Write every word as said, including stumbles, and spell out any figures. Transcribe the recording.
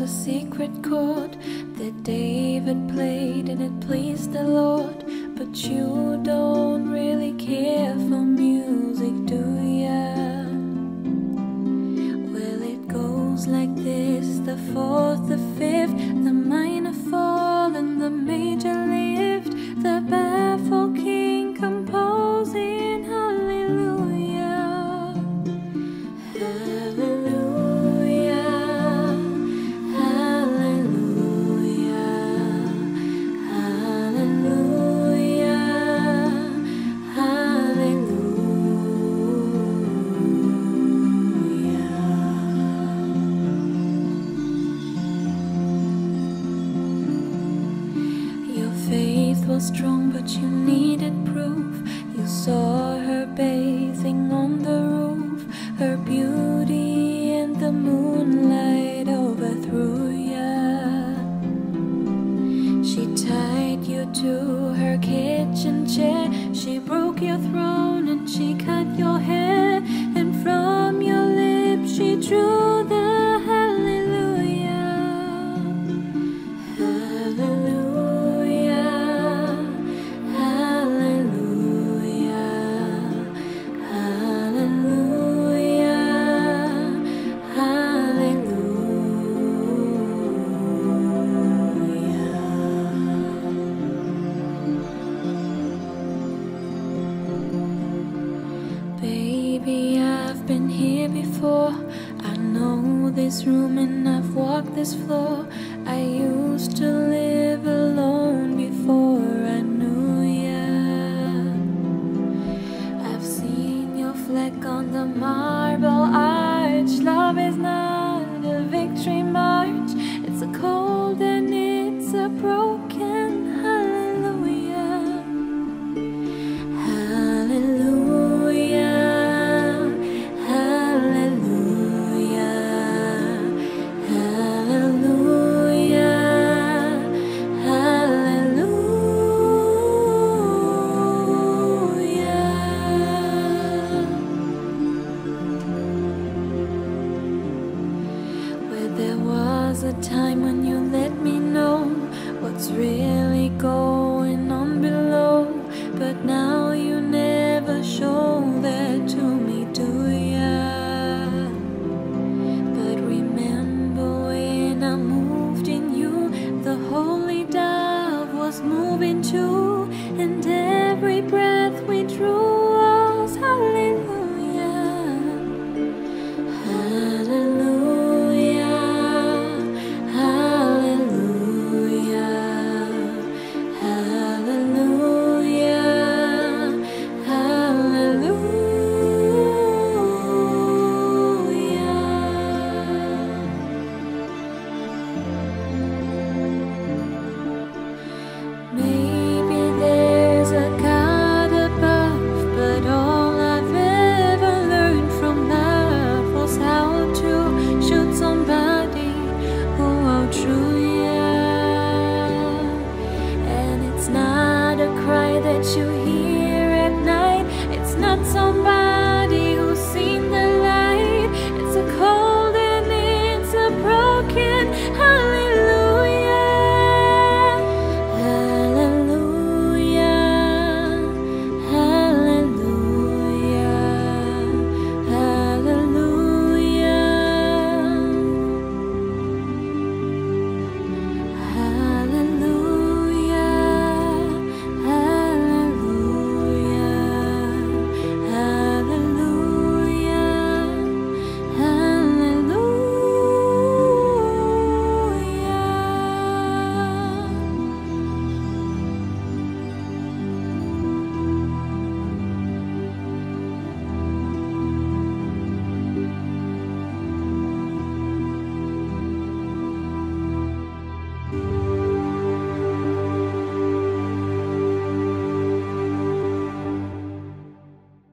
secret chord that David played and it pleased the Lord. But you don't really care for music, do ya? Well, it goes like this: the fourth, the fifth, the minor fall and the major lift, the baffled king composing hallelujah, hallelujah, hallelujah, hallelujah, hallelujah. Your faith was strong, but you needed proof. You saw her bathing on the roof, her beauty and the moonlight overthrew ya. She tied you to her kitchen chair, she broke your throne and she cut your hair, and from your lips she drew the hallelujah, hallelujah, hallelujah, hallelujah, hallelujah. Baby, I've been here before. I know this room and I've walked this floor. I used to live alone before I knew ya. I've seen your fleck on the marble arch. Love is not a victory march, it's a cold and it's a broken hallelujah, hallelujah, hallelujah, hallelujah, hallelujah. Where there was a time when